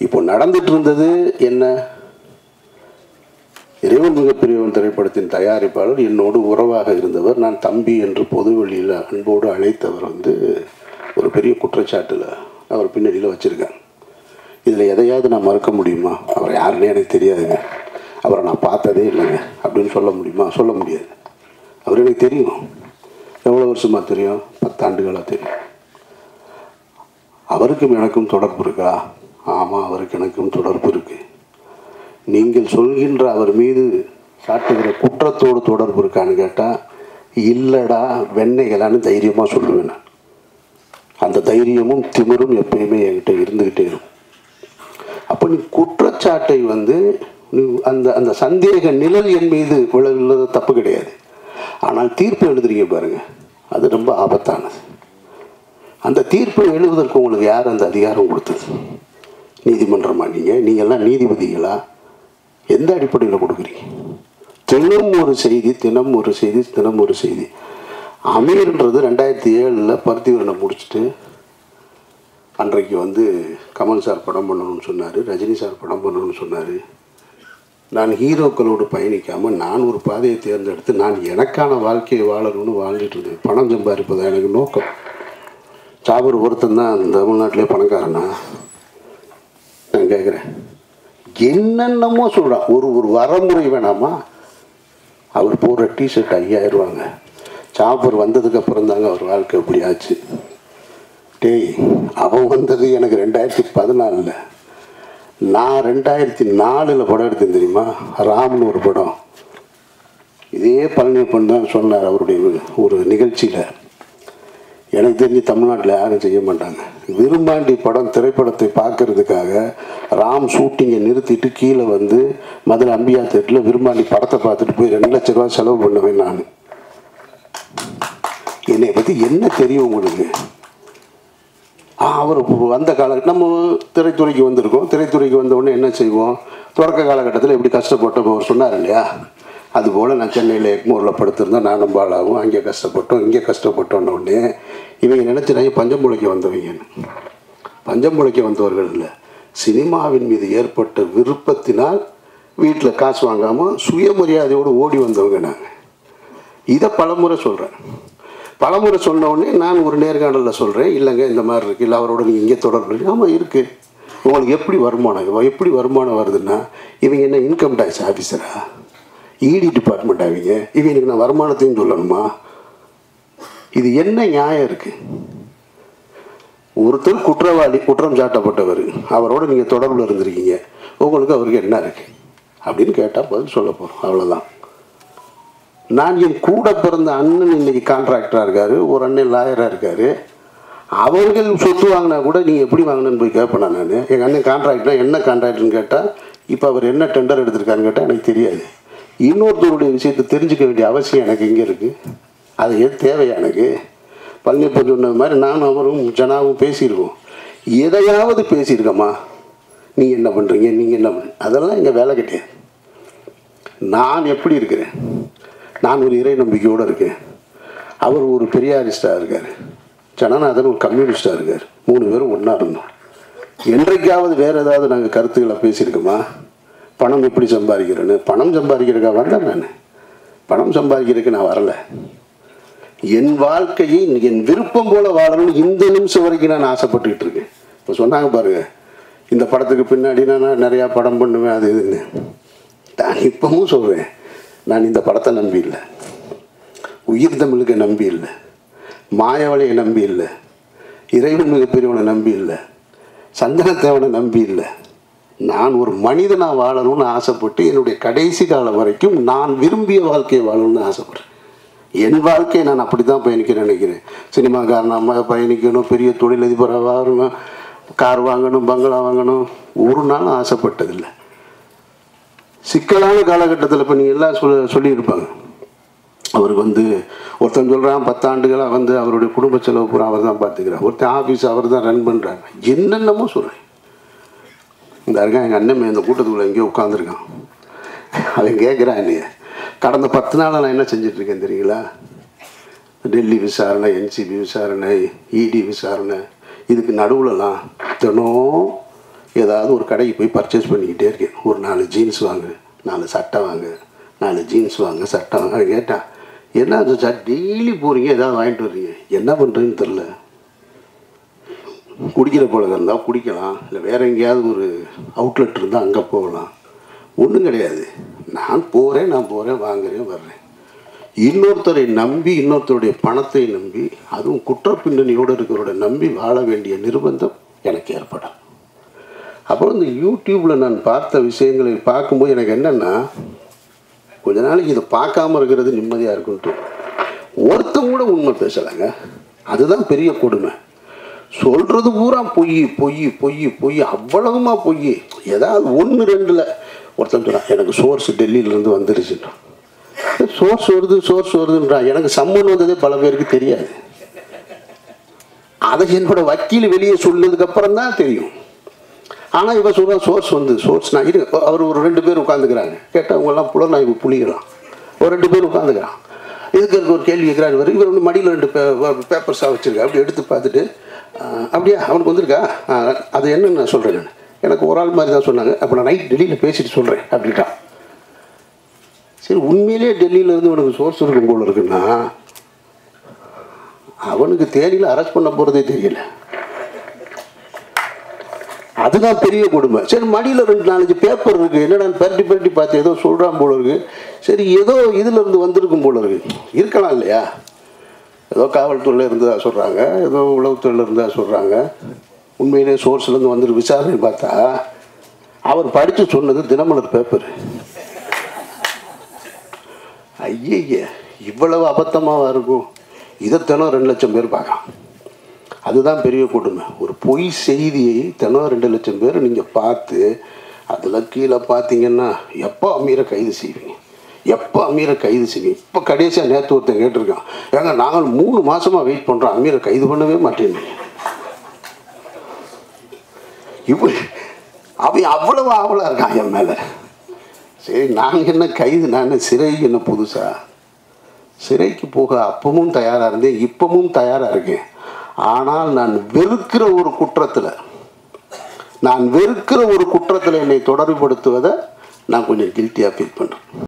இப்போ நடந்துட்டு இருந்தது என்ன? இறைவன் மிகப்பெரியவன் திரைப்படத்தின் தயாரிப்பாளர் என்னோடு உறவாக இருந்தவர், நான் தம்பி என்று பொதுவெளியில் அன்போடு அழைத்தவர் ஒரு பெரிய குற்றச்சாட்டில் அவர் பின்னணியில் வச்சுருக்காங்க. இதில் எதையாவது நான் மறக்க முடியுமா? அவர் யாருன்னே எனக்கு தெரியாதுங்க, அவரை நான் பார்த்ததே இல்லைங்க அப்படின்னு சொல்ல முடியுமா? சொல்ல முடியாது. அவர் எனக்கு தெரியும். எவ்வளோ வருஷமாக தெரியும்? 10 ஆண்டுகளாக தெரியும். அவருக்கும் எனக்கும் தொடர்பு இருக்கா? ஆமாம், அவருக்கு எனக்கும் தொடர்பு இருக்குது. நீங்கள் சொல்கின்ற அவர் மீது சாட்டுகிற குற்றத்தோடு தொடர்பு இருக்கான்னு கேட்டால் இல்லைடா வெண்ணைகளான்னு தைரியமாக சொல்லுவேன் நான். அந்த தைரியமும் திமிரும் எப்பயுமே என்கிட்ட இருந்துக்கிட்டே இருக்கும். அப்போ நீ குற்றச்சாட்டை நீ அந்த சந்தேக நிழல் என் மீது விழவில்லது தப்பு கிடையாது. ஆனால் தீர்ப்பு எழுதுறீங்க பாருங்கள், அது ரொம்ப ஆபத்தானது. அந்த தீர்ப்பை எழுதுவதற்கு உங்களுக்கு யார் அந்த அதிகாரம் கொடுத்தது? நீதிமன்றமா? நீங்கள்லாம் நீதிபதிகளா? எந்த அடிப்படையில் கொடுக்குறீங்க? தினம் ஒரு செய்தி, தினம் ஒரு செய்தி, தினம் ஒரு செய்தி. அமீர்ன்றது 2007 பருத்திவரனை முடிச்சுட்டு அன்றைக்கு கமல் சார் படம் பண்ணணும்னு சொன்னார், ரஜினி சார் படம் பண்ணணும்னு சொன்னார். நான் ஹீரோக்களோடு பயணிக்காமல் நான் ஒரு பாதையை தேர்ந்தெடுத்து நான் எனக்கான வாழ்க்கையை வாழணும்னு வாழ்ந்துட்டு இருந்தேன். பணம் சம்பாதிப்பதா எனக்கு நோக்கம். சாபர் ஒருத்தன் தான் தமிழ்நாட்டிலே பணக்காரனா? நான் கேட்குறேன். என்னென்னமோ சொல்கிறான். ஒரு வரமுறை வேணாமா? அவர் போடுற டிஷர்ட் 5000 ரூபாங்க. சாப்பர் வந்ததுக்கப்புறம் தாங்க அவர் வாழ்க்கை எப்படி ஆச்சு. டேய், அவன் வந்தது எனக்கு 2014. நான் 2004 படம் எடுத்தேன் தெரியுமா? ராம்னு ஒரு படம். இதே பழனியப்பன் தான் சொன்னார் அவருடைய ஒரு நிகழ்ச்சியில். எனக்கு தெரிஞ்சு தமிழ்நாட்டில் யாரும் செய்ய மாட்டாங்க. விரும்பாண்டி படம் திரைப்படத்தை பார்க்கறதுக்காக ராம் ஷூட்டிங்கை நிறுத்திட்டு கீழே மதுரை அம்பியா தேட்டரில் விரும்பாண்டி படத்தை பார்த்துட்டு போய் 2 லட்ச ரூபா செலவு பண்ணுவேன் நான். என்னை பற்றி என்ன தெரியும் உங்களுக்கு? அவர் வந்த நம்ம திரைத்துறைக்கு வந்திருக்கோம். திரைத்துறைக்கு வந்த உடனே என்ன செய்வோம்? தொடக்க காலகட்டத்தில் எப்படி கஷ்டப்பட்டோம் அவர் சொன்னார் இல்லையா? அதுபோல் நான் சென்னையில் எக்மோரில் படுத்திருந்தேன், நானும் பாலாவும். அங்கே கஷ்டப்பட்டோம், இங்கே கஷ்டப்பட்டோன்ன உடனே இவங்க நினச்சினாங்க பஞ்சம் பிழைக்க வந்தவங்கன்னு. பஞ்சம் பிழைக்க வந்தவர்கள் இல்லை, சினிமாவின் மீது ஏற்பட்ட விருப்பத்தினால் வீட்டில் காசு வாங்காமல் சுயமரியாதையோடு ஓடி வந்தவங்க நாங்கள். இதை பலமுறை சொல்கிறேன். பலமுறை சொன்ன உடனே நான் ஒரு நேர்காணலில் சொல்கிறேன், இல்லைங்க இந்த மாதிரி இருக்குது, இல்லை அவரோட நீங்கள் இங்கே தொடர்பு இல்லை. ஆமாம் இருக்குது. உங்களுக்கு எப்படி வருமானம் வருதுன்னா, இவங்க என்ன இன்கம் டேக்ஸ் ஆஃபீஸரா? இடி டிபார்ட்மெண்ட் ஆவீங்க. இவங்களுக்கு நான் வருமானத்தையும் சொல்லணுமா? இது என்ன நியாயம் இருக்குது? ஒருத்தர் குற்றவாளி, குற்றம் சாட்டப்பட்டவர், அவரோட நீங்கள் தொடர்பில் இருந்திருக்கீங்க, உங்களுக்கு அவருக்கு என்ன இருக்குது அப்படின்னு கேட்டால் பதில் சொல்ல போகிறோம். அவ்வளோதான். நான் என் கூட பிறந்த அண்ணன் இன்றைக்கி கான்ட்ராக்டராக இருக்கார், ஒரு அண்ணன் லாயராக இருக்கார். அவர்கள் சொத்து வாங்கினா கூட நீங்கள் எப்படி வாங்கினேன்னு போய் கேட்பேன் நான். எங்கள் அண்ணன் கான்ட்ராக்டர்னா என்ன கான்ட்ராக்டர்னு கேட்டால், இப்போ அவர் என்ன டெண்டர் எடுத்திருக்காருன்னு கேட்டால் எனக்கு தெரியாது. இன்னொருத்தருடைய விஷயத்தை தெரிஞ்சுக்க வேண்டிய அவசியம் எனக்கு எங்கே இருக்குது? அது எது தேவையா எனக்கு? பழனியப்பன் சொன்ன மாதிரி நானும் அவரும் ஜனாவும் பேசியிருக்கோம். எதையாவது பேசியிருக்கோமா? நீங்கள் என்ன பண்ணுறீங்க, நீங்கள் என்ன பண்ணுறீங்க, அதெல்லாம் எங்கள் வேலை கிடையாது. நான் எப்படி இருக்கிறேன்? நான் ஒரு இறை நம்பிக்கையோடு இருக்கேன். அவர் ஒரு பெரியாரிஸ்டாக இருக்கார், ஜனநாதன் ஒரு கம்யூனிஸ்டாக இருக்கார். 3 பேரும் ஒன்றா இருந்தோம். என்றைக்காவது வேறு ஏதாவது நாங்கள் கருத்துக்களை பேசியிருக்கோமா? பணம் எப்படி சம்பாதிக்கிறேன்னு? பணம் சம்பாதிக்கிறதுக்காக வந்தேன் நான். பணம் சம்பாதிக்கிறதுக்கு நான் வரலை. என் வாழ்க்கையை என் விருப்பம் போல் வாழணும்னு இந்த நிமிஷம் வரைக்கும் நான் ஆசைப்பட்டுக்கிட்டு இருக்கேன். இப்போ சொன்னாங்க பாருங்கள், இந்த படத்துக்கு பின்னாடி நான் நிறையா படம் பண்ணுவேன் அது இதுன்னு. நான் இப்பவும் சொல்கிறேன், நான் இந்த படத்தை நம்பி இல்லை, உயிர் தமிழுக்கு நம்பி இல்லை, மாயவளையை நம்பி இல்லை, இறைவன் மிகப்பெரியவனை நம்பி இல்லை, சந்தனத்தேவனை நம்பி இல்லை. நான் ஒரு மனிதனாக வாழணும்னு ஆசைப்பட்டு என்னுடைய கடைசி காலம் வரைக்கும் நான் விரும்பிய வாழ்க்கையை வாழணும்னு ஆசைப்பட்றேன். என் வாழ்க்கையை நான் அப்படி தான் பயணிக்கிறேன் நினைக்கிறேன். சினிமாக்காரனாக பயணிக்கணும், பெரிய தொழிலதிபராக வாங்கணும், கார் வாங்கணும், பங்களா வாங்கணும், ஒரு நாளும் ஆசைப்பட்டதில்லை. சிக்கலான காலகட்டத்தில் இப்போ நீங்கள் எல்லாம் சொல்லியிருப்பாங்க. அவருக்கு ஒருத்தன் சொல்கிறான் 10 ஆண்டுகளாக அவருடைய குடும்ப செலவு பூரா அவர் தான் பார்த்துக்கிறார், ஒருத்தன் ஆஃபீஸ் அவர் தான் ரன் பண்ணுறாங்க, என்னென்னமோ சொல்கிறேன். இந்த இருக்கான் எங்கள் அண்ணன் இந்த கூட்டத்துக்குள்ளே எங்கேயோ உட்காந்துருக்கான். அவன் கேட்குறான், இல்லையே கடந்த 10 நாளாக நான் என்ன செஞ்சிட்ருக்கேன் தெரியுங்களா? டெல்லி விசாரணை, என்சிபி விசாரணை, இடி விசாரணை, இதுக்கு நடுவுலலாம் தினம் ஏதாவது ஒரு கடைக்கு போய் பர்ச்சேஸ் பண்ணிக்கிட்டே இருக்கேன். ஒரு 4 ஜீன்ஸ் வாங்க, 4 சட்டை வாங்க, 4 ஜீன்ஸ் வாங்க, சட்டை வாங்க. அது கேட்டான், என்ன சார் டெய்லி போகிறீங்க, ஏதாவது வாங்கிட்டு வர்றீங்க, என்ன பண்ணுறதுன்னு தெரில. குடிக்கிற பழக்கம் இருந்தால் குடிக்கலாம், இல்லை வேறு எங்கேயாவது ஒரு அவுட்லெட் இருந்தால் அங்கே போகலாம். ஒன்றும் கிடையாது. நான் போகிறேன் வாங்குறேன் வர்றேன். இன்னொருத்தரை நம்பி, இன்னொருத்தருடைய பணத்தை நம்பி, அதுவும் குற்ற பின்னணியோடு இருக்கிறவரோட நம்பி வாழ வேண்டிய நிர்பந்தம் எனக்கு ஏற்படும். அப்புறம் இந்த யூடியூப்பில் நான் பார்த்த விஷயங்களை பார்க்கும்போது எனக்கு என்னென்னா, கொஞ்ச நாளைக்கு இதை பார்க்காம இருக்கிறது நிம்மதியாக இருக்குன்ட்டு. ஒருத்தங்க கூட உண்மை பேசலைங்க. அதுதான் பெரிய கொடுமை. சொல்கிறது பூரா பொய் பொய் பொய் பொய், அவ்வளவுமா பொய். ஏதாவது 1-2 ஒருத்தன் சொன்னான், எனக்கு சோர்ஸ் டெல்லியிலேருந்து வந்துருச்சுன்னா. சோர்ஸ் வருதுன்றான். எனக்கு சம்மன் வந்ததே பல பேருக்கு தெரியாது. அதை என்னோட வக்கீல் வெளியே சொன்னதுக்கப்புறம் தான் தெரியும். ஆனால் இவன் சொல்கிறான் சோர்ஸ் நான் இருக்கு. அவர் ஒரு 2 பேர் உட்காந்துக்கிறாங்க. கேட்டால் அவங்கெல்லாம் புலனாய்வு புலிகளாம். ஒரு 2 பேர் உட்காந்துக்கிறான். இதுக்கு ஒரு கேள்வி கேட்குறாரு. இவர் வந்து மடியில் 2 பேப்பர்ஸாக வச்சுருக்கா. அப்படி எடுத்து பார்த்துட்டு, அப்படியா அவனுக்கு வந்திருக்கா, அது என்னன்னு நான் சொல்கிறேன். நான் எனக்கு ஒரு ஆள் மாதிரி தான் சொன்னாங்க. அப்போ நான் நைட் டெல்லியில் பேசிட்டு சொல்கிறேன் அப்படின்ட்டான். சரி, உண்மையிலேயே டெல்லியிலேருந்து உனக்கு சோர்ஸ் இருக்கும் போல இருக்குன்னா, அவனுக்கு தேனியில் அரெஸ்ட் பண்ண போகிறதே தெரியல. அதுதான் பெரிய கொடுமை. சரி, மடியில் 2-4 பேப்பர் இருக்குது, என்னடா பரட்டி பார்த்து ஏதோ சொல்கிறான் போல இருக்குது. சரி, ஏதோ இதிலேருந்து வந்திருக்கும் போல இருக்குது. இருக்கலாம் இல்லையா? ஏதோ காவல்துறையில் இருந்ததா சொல்கிறாங்க, ஏதோ உளவுத்துறையில் இருந்ததா சொல்கிறாங்க. உண்மையிலே சோர்ஸ்லேருந்து வந்துட்டு விசாரணை பார்த்தா அவர் படித்து சொன்னது தினமலர் பேப்பர். ஐய, இவ்வளவு அபத்தமாக இருக்கும். இதை தினம் 2 லட்சம் பேர் பார்க்கலாம். அதுதான் பெரிய கொடுமை. ஒரு பொய் செய்தியை தினம் 2 லட்சம் பேர் நீங்கள் பார்த்து, அதில் கீழே பார்த்தீங்கன்னா எப்போ அமீரை கைது செய்வீங்க, இப்போ கடைசியாக நேற்று ஒருத்தன் கேட்டிருக்கான், ஏங்க நாங்கள் 3 மாதமாக வெயிட் பண்ணுறோம், அமீரை கைது பண்ணவே மாட்டேன்னு. இப்படி அவன் அவ்வளவு ஆவலாக இருக்கான் என் மேலே. சரி, நாங்கள் என்ன கைது, நான் சிறைக்கு என்ன புதுசா? சிறைக்கு போக அப்பவும் தயாராக இருந்தேன், இப்பவும் தயாராக இருக்கேன். ஆனால் நான் வெறுக்கிற ஒரு குற்றத்தில் என்னை தொடர்புபடுத்துவதை நான் கொஞ்சம் கில்ட்டியாக ஃபீல் பண்ணுறேன்.